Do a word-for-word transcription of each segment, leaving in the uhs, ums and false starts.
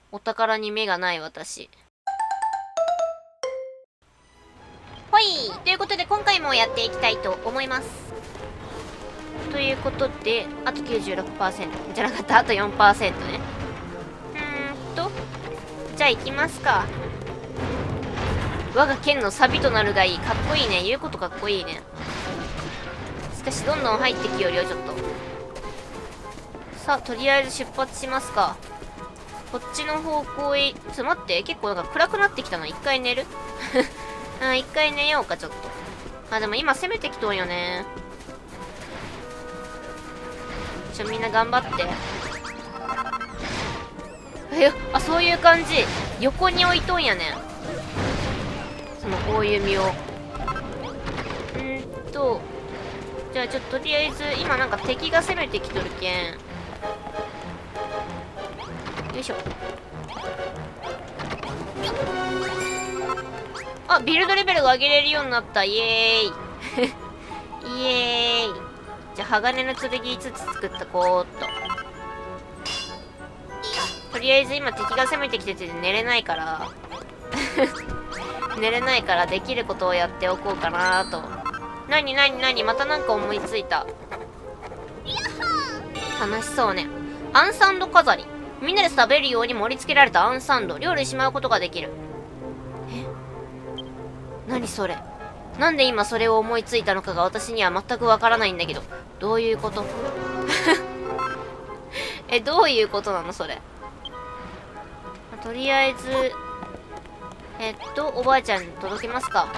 お宝に目がない私。ほい、ということで今回もやっていきたいと思います。ということで、あと きゅうじゅうろくパーセント じゃなかった、あと よんパーセント ね。うーんと、じゃあ行きますか。我が剣のサビとなるがいい。かっこいいね。言うことかっこいいね。しかしどんどん入ってきよるよ、ちょっと。さあ、とりあえず出発しますか。こっちの方向へ、ちょっと待って、結構なんか暗くなってきたな。一回寝るあ、一回寝ようか、ちょっと。あ、でも今攻めてきとんよね。ちょ、みんな頑張って。え、あ、そういう感じ。横に置いとんやね。その大弓を。んーっと、じゃあちょっととりあえず、今なんか敵が攻めてきとるけん。よいしょ。あ、ビルドレベルが上げれるようになった。イエーイ。イエーイ。じゃあ、鋼の剣いつつ作っとこうっと。とりあえず今敵が攻めてきてて寝れないから。寝れないからできることをやっておこうかなと。なになになに、またなんか思いついた。楽しそうね。アンサンド飾り。みんなで食べるように盛り付けられたアンサンド。料理しまうことができる。え？何それ？なんで今それを思いついたのかが私には全くわからないんだけど。どういうことえ、どういうことなのそれ。とりあえず、えっと、おばあちゃんに届けますか。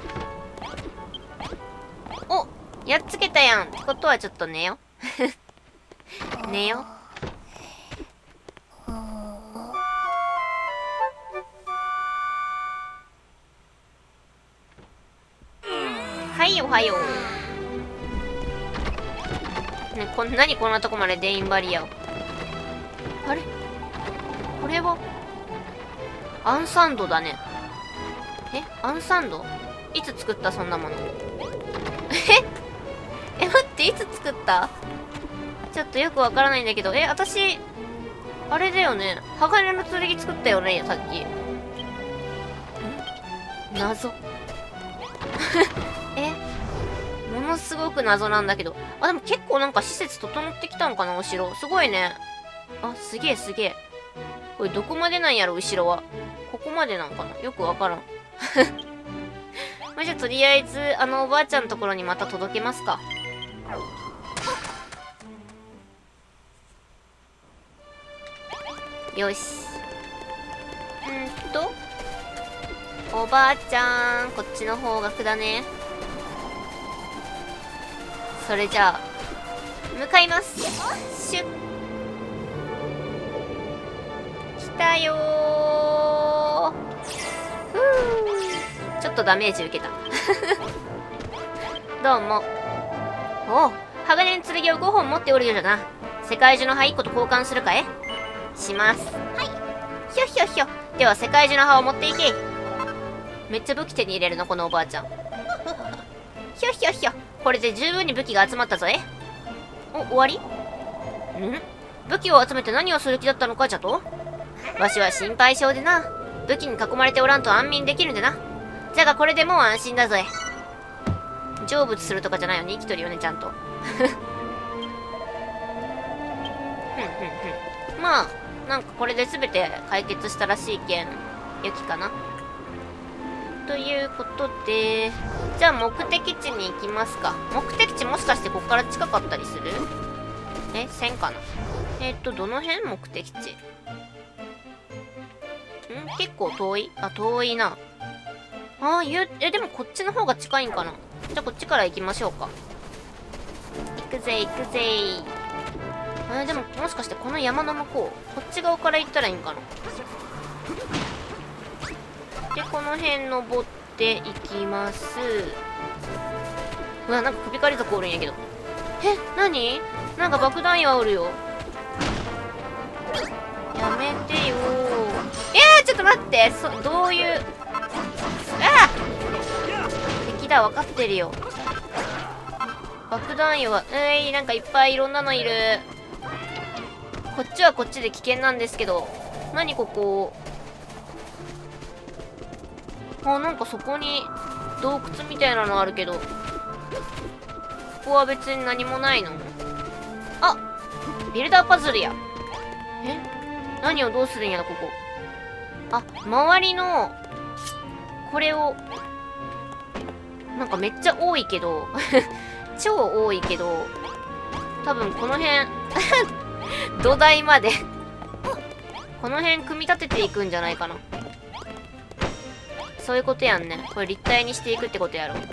お！やっつけたやんってことはちょっと寝よ。寝よ。はい、おはよう。ね、こんなにこんなとこまでデインバリアを。あれ？これはアンサンドだね。え？アンサンド？いつ作った？そんなもの。え？え、待って、いつ作った？ちょっとよくわからないんだけど。え、私、あれだよね。鋼の剣作ったよね、さっき。ん？謎。え？ものすごく謎なんだけど。あ、でも結構なんか施設整ってきたんかな、お城。すごいね。あ、すげえすげえ。これどこまでなんやろ、後ろは。ここまでなんかな、よくわからん。まあ、じゃあとりあえず、あのおばあちゃんのところにまた届けますか。よし。んーと。おばあちゃん、こっちの方角だね。それじゃあ、向かいます。シュッ。来たよー。ふー。ちょっとダメージ受けた。どうも。おう、鋼の剣をごほん持っておるようじゃな。世界中の葉いっこと交換するかい？します。はい。ひょひょひょ。では世界中の葉を持っていけ。めっちゃ武器手に入れるの、このおばあちゃん。ひょひょひょ。これで十分に武器が集まったぞえ。お、終わり？ん？武器を集めて何をする気だったのか、じゃと？わしは心配性でな。武器に囲まれておらんと安眠できるんでな。じゃがこれでもう安心だぞえ。成仏するとかじゃないよね。生きとるよね、ちゃんと。ふんふんふん。まあ、なんかこれで全て解決したらしいけん、良きかな。ということで、じゃあ目的地に行きますか。目的地もしかしてこっから近かったりする？え、線かな。えっと、どの辺？目的地。ん？結構遠い？あ、遠いな。ああ、ゆう、え、でもこっちの方が近いんかな。じゃあこっちから行きましょうか。行くぜ、行くぜー。えー、でももしかしてこの山の向こう、こっち側から行ったらいいんかな。で、この辺登っていきます。うわ、なんか首狩り族おるんやけど。え、なに？なんか爆弾矢おるよ。やめてよー。えー、ちょっと待って。そ、どういう。あー！敵だ、分かってるよ。爆弾矢が、えー、なんかいっぱいいろんなのいる。こっちはこっちで危険なんですけど。 何ここ。あ、なんかそこに洞窟みたいなのあるけど、ここは別に何もないの？あ、ビルダーパズルや。え？何をどうするんやろ、ここ。あ、周りの、これを、なんかめっちゃ多いけど、超多いけど、多分この辺、土台まで、この辺組み立てていくんじゃないかな。そういうことやんね。これ立体にしていくってことやろ。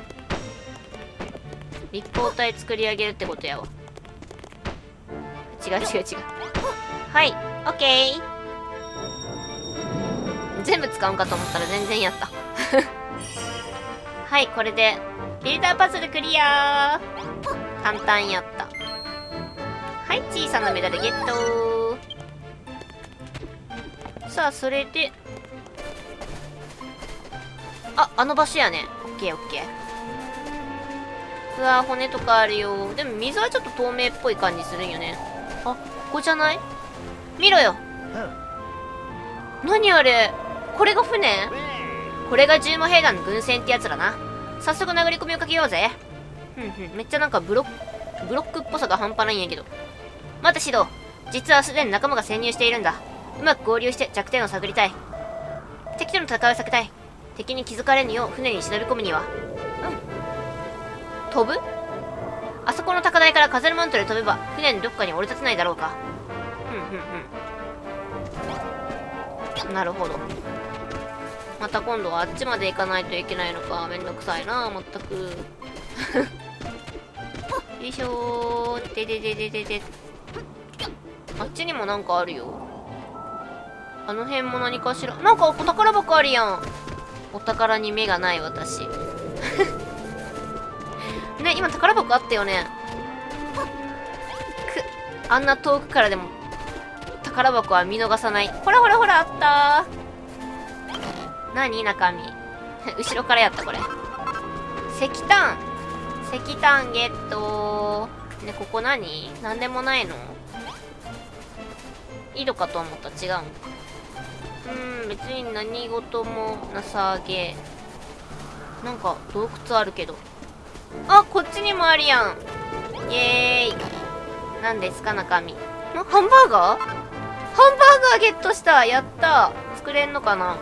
立方体作り上げるってことやわ。違う違う違う。はい、オッケー。全部使うんかと思ったら全然やった。はい、これで、ビルダーパズルクリアー。簡単やった。はい、小さなメダルゲット。さあ、それで、あ、あの場所やね。オッケーオッケー。うわー、骨とかあるよ。でも水はちょっと透明っぽい感じするんよね。あ、ここじゃない？見ろよ。何あれ？これが船？これが十魔兵団の軍船ってやつらな。早速殴り込みをかけようぜ。ふんふん、めっちゃなんかブロック、ブロックっぽさが半端ないんやけど。待て、シド。実はすでに仲間が潜入しているんだ。うまく合流して弱点を探りたい。敵との戦いを避けたい。敵に気づかれぬよう船に忍び込むには。うん。飛ぶ？あそこの高台から風のマントで飛べば船のどっかに降り立てないだろうか。ふんふんふん。なるほど。また今度はあっちまで行かないといけないのか。めんどくさいな、まったく。よいしょー。でででででで。あっちにもなんかあるよ。あの辺も何かしら。なんかお宝箱あるやん。お宝に目がない私。ね、今宝箱あったよね。く、あんな遠くからでも宝箱は見逃さない。ほらほらほら、あったー。何中身。後ろからやった、これ。石炭。石炭ゲットー。ね、ここ何？なんでもないの？井戸かと思ったら違うんか。うーん、別に何事もなさげ。なんか洞窟あるけど。あ、こっちにもあるやん。イエーイ。何ですか中身。ん？ハンバーガー？ハンバーガーゲットした。やったー。作れんのかな？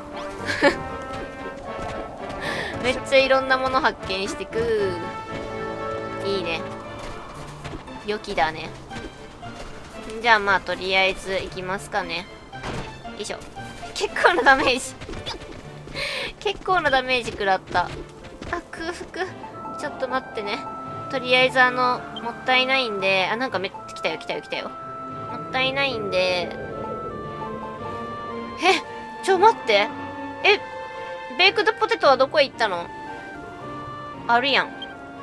めっちゃいろんなもの発見してく。いいね。良きだね。じゃあまあとりあえず行きますかね。よいしょ。結構なダメージ。結構なダメージ食らった。あ、空腹。ちょっと待ってね。とりあえずあの、もったいないんで、あ、なんかめっ来たよ来たよ来たよ。もったいないんで、え、ちょ待って。え、ベイクドポテトはどこへ行ったの？あるやん。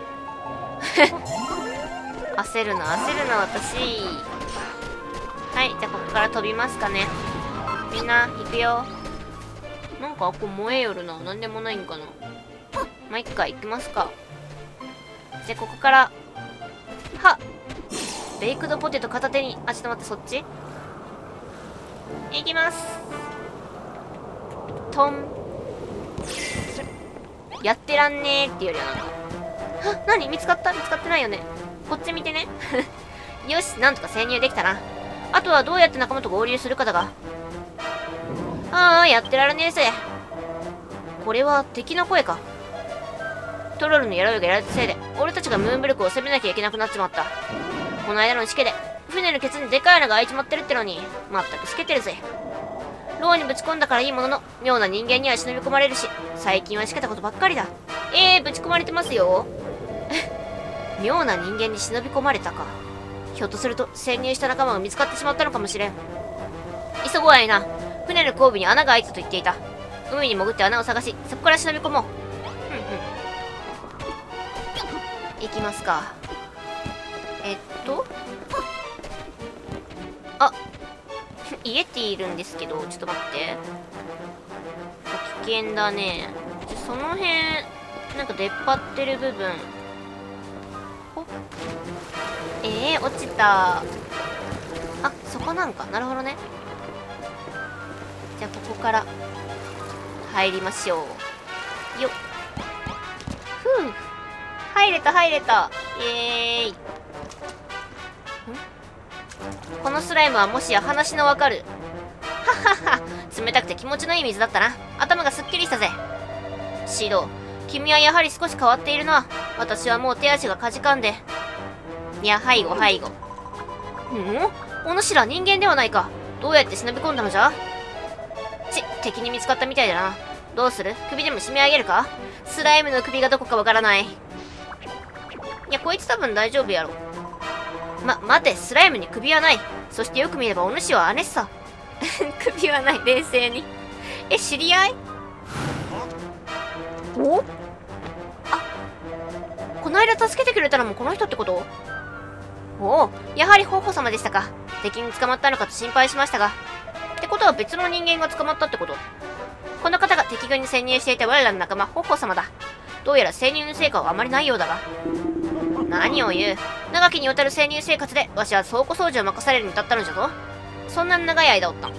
焦るな焦るな私。はい、じゃあここから飛びますかね。みんな行くよ。なんかあこ燃えよるな。なんでもないんかな。まあ、いっか、行きますか。じゃあここからはっ、ベイクドポテト片手に。あ、ちょっと待って、そっち行きます。トン。やってらんねーっていうよりはなんか、は、何見つかった？見つかってないよね。こっち見てね。よし、なんとか潜入できたな。あとはどうやって仲間と合流するかだが。ああ、やってられねえぜ。これは敵の声か。トロルの鎧がやられたせいで、俺たちがムーンブルクを攻めなきゃいけなくなっちまった。この間のしけで、船のケツにでかい穴が開いちまってるってのに、まったくしけてるぜ。牢にぶち込んだからいいものの、妙な人間には忍び込まれるし、最近はしけたことばっかりだ。えー、ぶち込まれてますよ。妙な人間に忍び込まれたか。ひょっとすると、潜入した仲間が見つかってしまったのかもしれん。急ごうやいな。船の後部に穴が開いたと言っていた。海に潜って穴を探し、そこから忍び込もう。ふんふん。行きますか。えっと。あ、イエティいるんですけど、ちょっと待って。危険だね。その辺、なんか出っ張ってる部分。ほっ。えー、落ちた。あ、そこなんか。なるほどね。 じゃあここから入りましょう。よっ。ふう。入れた入れた。イエーイ。ん？このスライムはもしや話のわかる。はっはっは。冷たくて気持ちのいい水だったな。頭がすっきりしたぜ。シド、君はやはり少し変わっているな。私はもう手足がかじかんで。いや、背後背後。ん？お主ら人間ではないか。どうやって忍び込んだのじゃ？ち、敵に見つかったみたいだな。どうする？首でも締め上げるか？スライムの首がどこかわからない。いや、こいつ多分大丈夫やろ。ま、待て、スライムに首はない。そしてよく見ればお主はアネッサ。首はない、冷静に。え、知り合い？お？あ、この間助けてくれたのもこの人ってこと？おお、やはりホッホ様でしたか。敵に捕まったのかと心配しましたが。ってことは別の人間が捕まったってこと？この方が敵軍に潜入していた我らの仲間、ホッホ様だ。どうやら潜入の成果はあまりないようだが。何を言う。長きにわたる潜入生活で、わしは倉庫掃除を任されるに至ったのじゃぞ。そんな長い間おったん。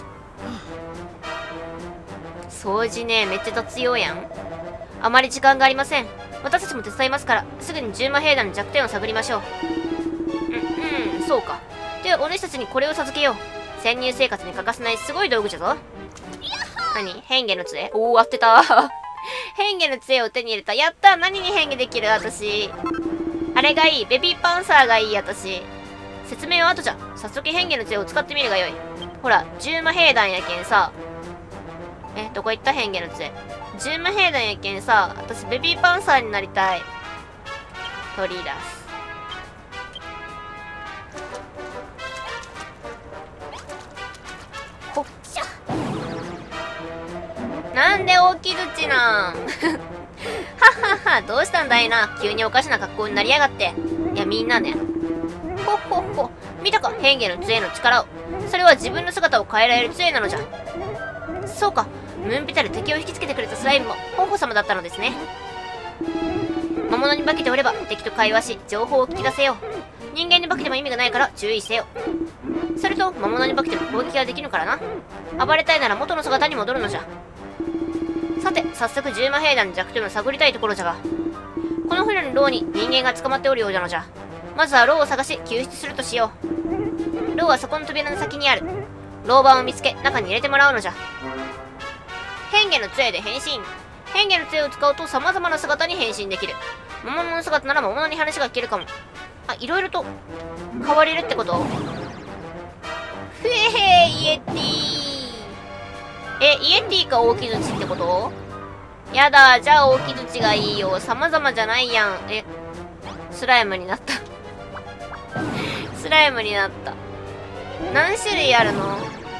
掃除ね、めっちゃ雑用やん。あまり時間がありません。私たちも手伝いますから、すぐにじゅう魔兵団の弱点を探りましょう。うん、うん、そうか。では、お主たちにこれを授けよう。潜入生活に欠かせないすごい道具じゃぞ。何？変化の杖？おー、合ってた。変化の杖を手に入れた。やった！何に変化できる？私。あれがいい。ベビーパンサーがいい、私。説明は後じゃ。早速変化の杖を使ってみるがよい。ほら、十魔兵団やけんさ。え、どこ行った変化の杖。十魔兵団やけんさ、私ベビーパンサーになりたい。取り出す。ほっしゃ。なんで大きづちなん？はっはっは、どうしたんだいな。急におかしな格好になりやがって。いや、みんなね。ほっほっほ。見たか、変化の杖の力を。それは自分の姿を変えられる杖なのじゃ。そうか、ムーンピタル敵を引きつけてくれたスライムも、ホッホ様だったのですね。魔物に化けておれば、敵と会話し、情報を聞き出せよう。人間に化けても意味がないから注意せよ。それと、魔物に化けても攻撃ができるからな。暴れたいなら元の姿に戻るのじゃ。さて、早速十魔兵団の弱点を探りたいところじゃが、この船の牢に人間が捕まっておるようじゃのじゃ。まずは牢を探し、救出するとしよう。牢はそこの扉の先にある。牢板を見つけ、中に入れてもらうのじゃ。変化の杖で変身。変化の杖を使うと様々な姿に変身できる。魔物の姿なら魔物に話が聞けるかも。あ、いろいろと変われるってこと？ふえへー、イエティー。え、イエティか大木槌ってこと？やだ、じゃあ大木槌がいいよ。様々じゃないやん。え、スライムになった。スライムになった。何種類あるの？う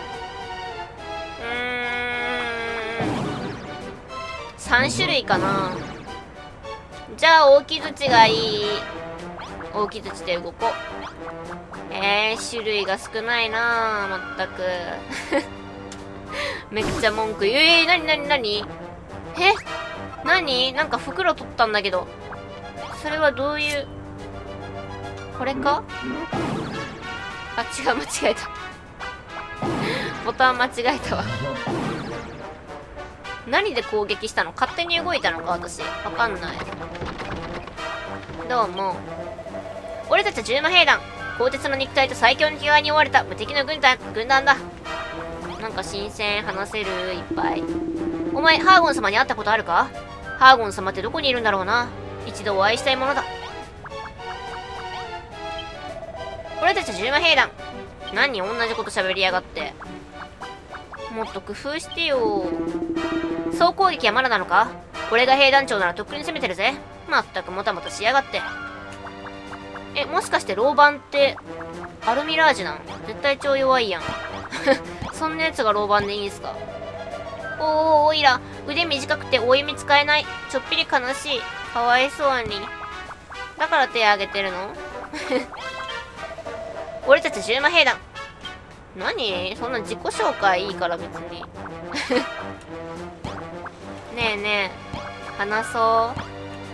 ーん。さん種類かな。じゃあ大木槌がいい。大木槌で動こう。えー、種類が少ないなぁ、まったく。めっちゃ文句言う。えー、なになになに？え？なに？なんか袋取ったんだけど。それはどういう、これか？あ、違う、間違えた。ボタン間違えたわ。何で攻撃したの？勝手に動いたのか私。わかんない。どうも。俺たちは十魔兵団。鋼鉄の肉体と最強の気概に追われた無敵の軍団、軍団だ。なんか新鮮、話せる、いっぱい。お前、ハーゴン様に会ったことあるか？ハーゴン様ってどこにいるんだろうな。一度お会いしたいものだ。俺たちは十魔兵団。何同じこと喋りやがって。もっと工夫してよ。総攻撃はまだなのか？俺が兵団長ならとっくに攻めてるぜ。まったくもたもたしやがって。え、もしかしてローバンってアルミラージュなん？絶対超弱いやん。そんなやつがローバンでいいんすか？おー、おいら腕短くて大弓使えない。ちょっぴり悲しい。かわいそうに。だから手挙げてるの？俺たち十魔兵団。何？そんな自己紹介いいから別に。ねえねえ、話そう。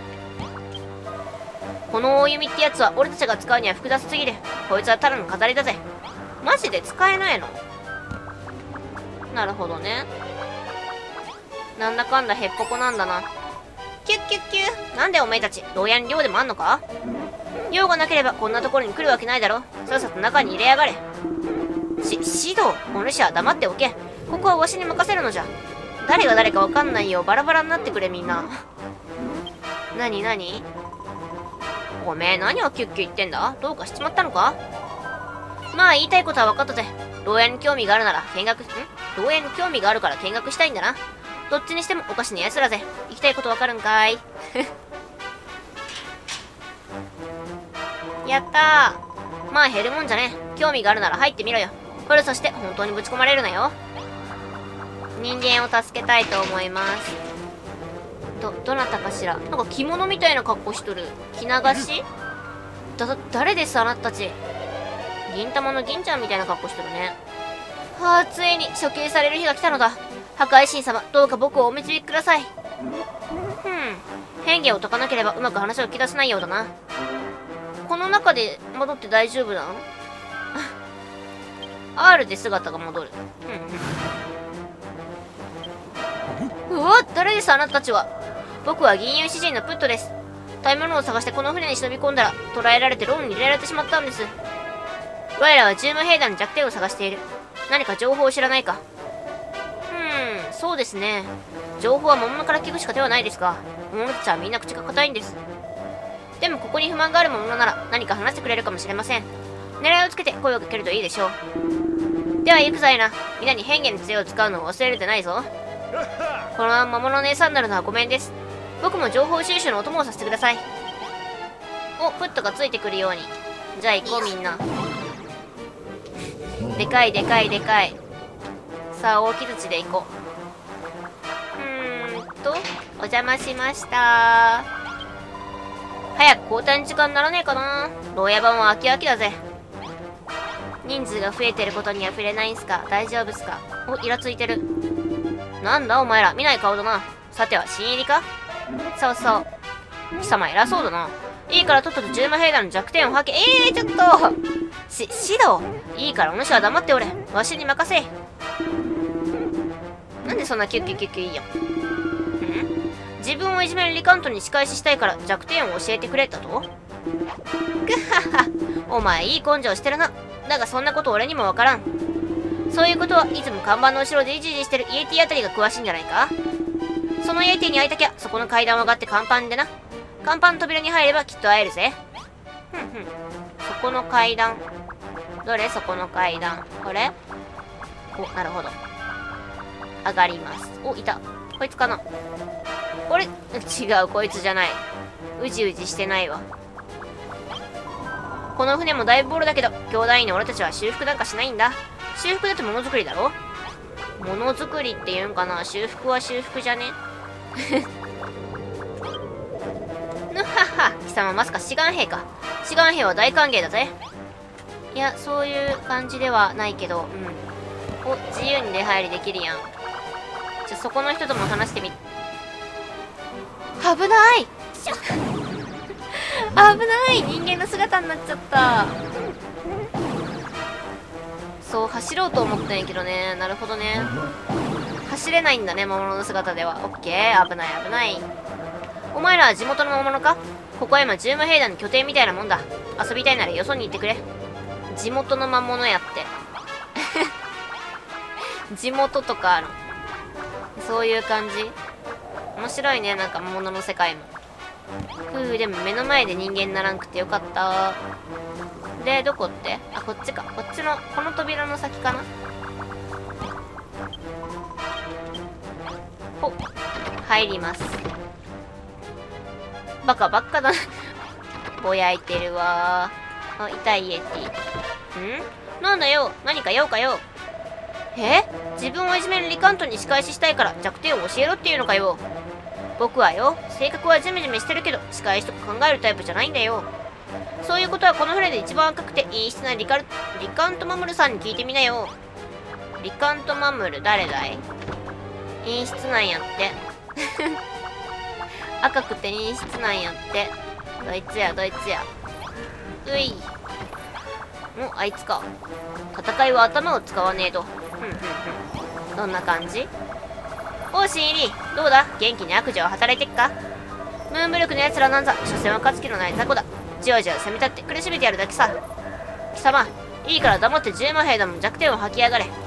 この大弓ってやつは俺たちが使うには複雑すぎる。こいつはただの飾りだぜ。マジで使えないの？ なるほどね。なんだかんだへっぽこなんだな。キュッキュッキュ。なんでおめえたち、牢屋に寮でもあんのか？用がなければこんなところに来るわけないだろ。さっさと中に入れやがれ。し、指導。お主は黙っておけ。ここはわしに任せるのじゃ。誰が誰かわかんないよ。バラバラになってくれ、みんな。なになに？おめえ何をキュッキュ言ってんだ？どうかしちまったのか？まあ言いたいことは分かったぜ。牢屋に興味があるなら見学、ん？牢屋に興味があるから見学したいんだな。どっちにしてもおかしな奴らぜ。行きたいことわかるんかい？やったー。まあ減るもんじゃねえ。興味があるなら入ってみろよ。これそして本当にぶち込まれるなよ。人間を助けたいと思います。ど、どなたかしら。なんか着物みたいな格好しとる。着流し？だ、誰ですあなたたち。銀玉の銀ちゃんみたいな格好しとるね。はあ、ついに処刑される日が来たのだ。破壊神様、どうか僕をお導きください。ふん。変化を解かなければうまく話を聞き出せないようだな。この中で戻って大丈夫なの？ R で姿が戻る。うんうん。うわ、誰ですあなたたちは。僕は銀融詩人のプットです。食べ物を探してこの船に忍び込んだら捕らえられて牢に入れられてしまったんです。我らはジューム兵団の弱点を探している。何か情報を知らないか？うーん、そうですね。情報は魔物から聞くしか手はないですが、魔物たちはみんな口が硬いんです。でもここに不満がある魔物なら何か話してくれるかもしれません。狙いをつけて声をかけるといいでしょう。では行くぞいな。皆に変化の杖を使うのを忘れるでないぞ。このまま魔物の餌になるのはごめんです。僕も情報収集のお供をさせてください。お、プットがついてくるように。じゃあ行こうみんな。でかいでかいでかい。さあ大木槌で行こう。うーんとお邪魔しました。早く交代の時間にならねえかな。牢屋版は秋々だぜ。人数が増えてることには触れないんすか？大丈夫っすか？お、イラついてる。なんだお前ら、見ない顔だな。さては新入りか？そうそう。貴様偉そうだな。いいからとっととジューマ兵団の弱点を吐け。ええー、ちょっとし、指導。いいからお主は黙っておれ。わしに任せ。なんでそんなキュッキュッキュッキュいいよ。ん？自分をいじめるリカントに仕返ししたいから弱点を教えてくれたと？ぐっはは。お前いい根性してるな。だがそんなこと俺にもわからん。そういうことはいつも看板の後ろでイジイジしてるイエティあたりが詳しいんじゃないか？そのイエティに会いたきゃそこの階段を上がって甲板でな。甲板の扉に入ればきっと会えるぜ。ふんふん。そこの階段。どれ？そこの階段。これ？お、なるほど。上がります。お、いた。こいつかな？これ、違う、こいつじゃない。うじうじしてないわ。この船もだいぶボロだけど、兄弟員の俺たちは修復なんかしないんだ。修復だってものづくりだろ？ものづくりって言うんかな？修復は修復じゃね？ぬはは、貴様まさか志願兵か。志願兵は大歓迎だぜ。いや、そういう感じではないけど、うん。お、自由に出入りできるやん。じゃ、そこの人とも話してみ、危ない危ない人間の姿になっちゃった。そう、走ろうと思ったんやけどね。なるほどね。走れないんだね、魔物の姿では。オッケー、危ない危ない。お前らは地元の魔物か？ここは今ジューム兵団の拠点みたいなもんだ。遊びたいならよそに行ってくれ。地元の魔物やって地元とかある。そういう感じ。面白いね、なんか魔物の世界も。ふう、でも目の前で人間にならんくてよかった。で、どこって？あ、こっちか。こっちの、この扉の先かな？ほっ。入ります。バカばっかだな。ぼやいてるわー。あ、痛いイエティ。ん？なんだよ。何か用かよ。え？自分をいじめるリカントに仕返ししたいから弱点を教えろっていうのかよ。僕はよ、性格はジメジメしてるけど、仕返しとか考えるタイプじゃないんだよ。そういうことはこの船で一番赤くて陰湿なリカル、リカントマムルさんに聞いてみなよ。リカントマムル誰だい？陰湿なんやって。赤くて陰湿なんやって。どいつや、どいつや。うい。お、あいつか。戦いは頭を使わねえと。ふんふんふん。 どんな感じ？おう、新入り。どうだ？元気に悪事を働いてっか？ムーンブルクの奴らなんざ、所詮は勝つ気のない雑魚だ。じわじわ攻め立って苦しめてやるだけさ。貴様、いいから黙ってじゅうまん兵どもの弱点を吐きやがれ。くっ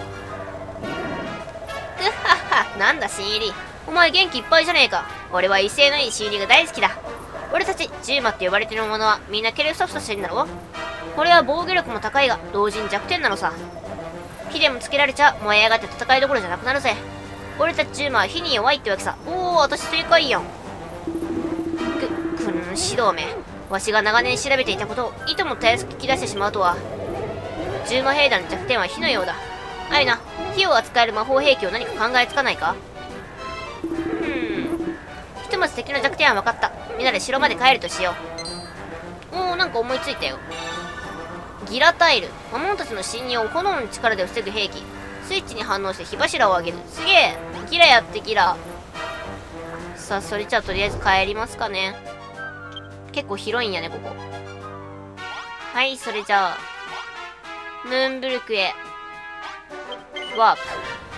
はっは、なんだ新入り。お前元気いっぱいじゃねえか。俺は威勢のいい新入りが大好きだ。俺たち、ジューマって呼ばれてる者はみんなケルフソフトしてんだろ？これは防御力も高いが、同時に弱点なのさ。火でもつけられちゃ燃え上がって戦いどころじゃなくなるぜ。俺たちジューマは火に弱いってわけさ。おお、私正解やん。く、くん、指導め。わしが長年調べていたことをいともたやすく聞き出してしまうとは。ジューマ兵団の弱点は火のようだ。あいな、火を扱える魔法兵器を何か考えつかないか？ふーん。ひとまず敵の弱点は分かった。みんなで城まで帰るとしよう。おお、なんか思いついたよ。ギラタイル。魔物たちの侵入を炎の力で防ぐ兵器。スイッチに反応して火柱を上げる。すげえ。ギラやってギラ。さあ、それじゃあとりあえず帰りますかね。結構広いんやね、ここ。はい、それじゃあ、ムーンブルクへ。ワープ。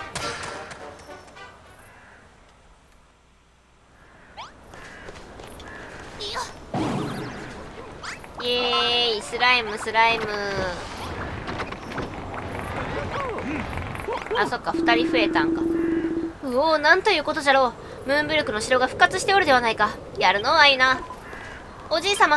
イエーイ、スライム、スライム。あ、そっか、二人増えたんか。うおー、なんということじゃろう。ムーンブルクの城が復活しておるではないか。やるのはいいな。おじいさま。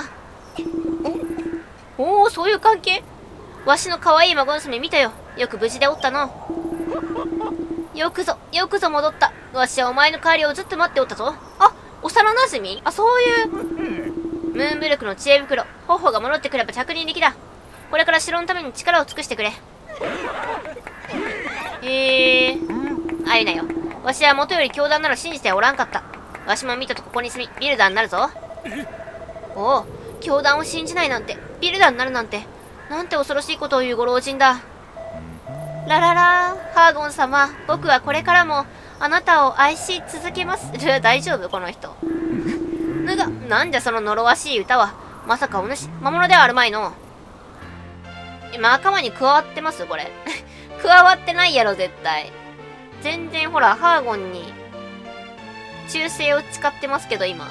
おおー、そういう関係？わしの可愛い孫娘見たよ。よく無事でおったの。よくぞ、よくぞ戻った。わしはお前の帰りをずっと待っておったぞ。あ、幼馴染？あ、そういう。ムーンブルクの知恵袋。ホッホが戻ってくれば着任できだ。これから城のために力を尽くしてくれ。へえー。あゆなよ。わしは元より教団なら信じておらんかった。わしも見たとここに住み、ビルダーになるぞ。おお、教団を信じないなんて、ビルダーになるなんて、なんて恐ろしいことを言うご老人だ。ラララー、ハーゴン様、僕はこれからもあなたを愛し続けます。大丈夫この人。ぬが、なんじゃその呪わしい歌は。まさかお主、魔物ではあるまいの。今、仲間に加わってますこれ。加わってないやろ、絶対。全然ほら、ハーゴンに、忠誠を誓ってますけど、今。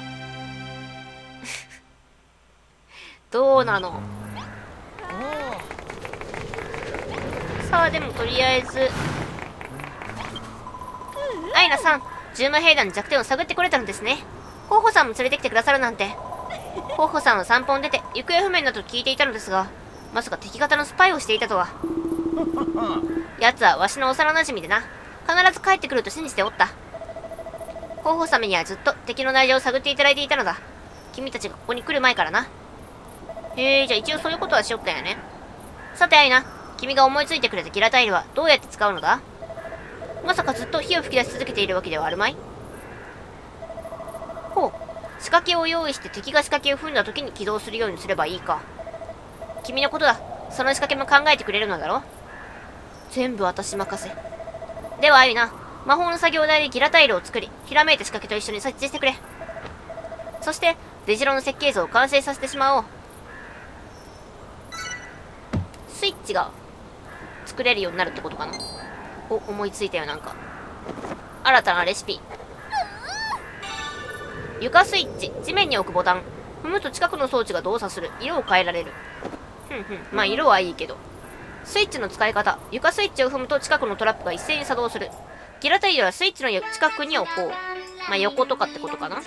どうなの？さあ、でもとりあえず、アイナさん、ジューマ兵団の弱点を探ってこれたのですね。ホッホさんも連れてきてくださるなんて。ホッホさんは散歩に出て行方不明だと聞いていたのですが、まさか敵方のスパイをしていたとは。奴はわしの幼馴染でな。必ず帰ってくると信じておった。ホッホ様にはずっと敵の内情を探っていただいていたのだ。君たちがここに来る前からな。へえ、じゃあ一応そういうことはしよったんやね。さてアイナ、君が思いついてくれたギラタイルはどうやって使うのだ？まさかずっと火を吹き出し続けているわけではあるまい？ほう。仕掛けを用意して敵が仕掛けを踏んだ時に起動するようにすればいいか。君のことだ。その仕掛けも考えてくれるのだろ？全部私任せ。ではアイナ、魔法の作業台でギラタイルを作り、ひらめいた仕掛けと一緒に設置してくれ。そして出城の設計図を完成させてしまおう。スイッチが作れるようになるってことかな。お、思いついたよ、なんか。新たなレシピ。床スイッチ、地面に置くボタン。踏むと近くの装置が動作する。色を変えられる。ふんふん。まあ、色はいいけど。スイッチの使い方。床スイッチを踏むと近くのトラップが一斉に作動する。ギラタイルはスイッチの近くに置こう。まあ、横とかってことかな。はい、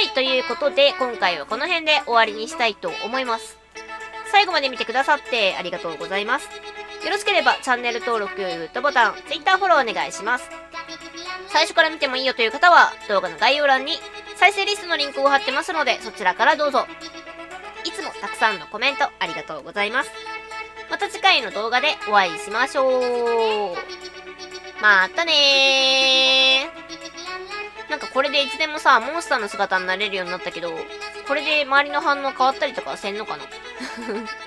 ということで、今回はこの辺で終わりにしたいと思います。最後まで見てくださってありがとうございます。よろしければチャンネル登録、グッドボタン、Twitter フォローお願いします。最初から見てもいいよという方は、動画の概要欄に再生リストのリンクを貼ってますので、そちらからどうぞ。いつもたくさんのコメントありがとうございます。また次回の動画でお会いしましょう。またねー。なんかこれでいつでもさ、モンスターの姿になれるようになったけど、これで周りの反応変わったりとかはせんのかな